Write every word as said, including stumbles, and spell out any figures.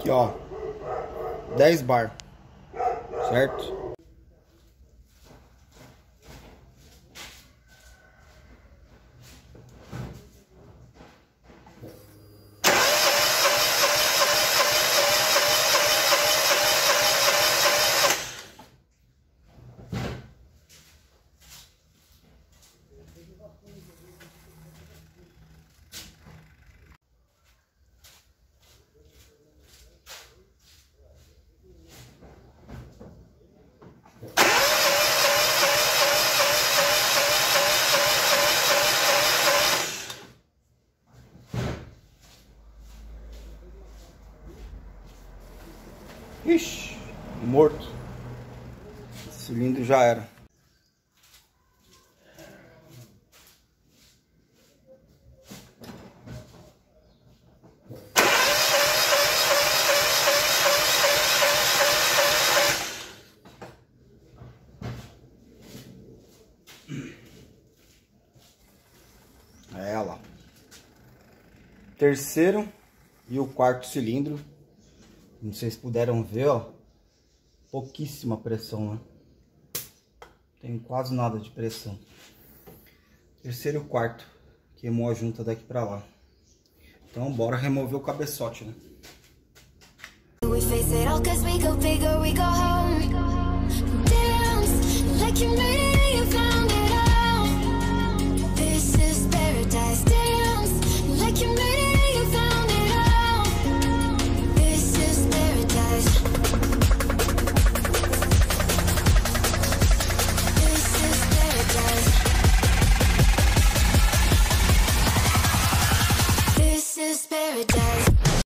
Aqui, ó, dez bar, certo? Ixi, morto. O cilindro já era. É ela. Terceiro e o quarto cilindro. Não sei se puderam ver, ó. Pouquíssima pressão, né? Tem quase nada de pressão. Terceiro e o quarto. Queimou a junta daqui pra lá. Então bora remover o cabeçote, né? We face it all 'cause we go big or we go home. Dance like you made it, you found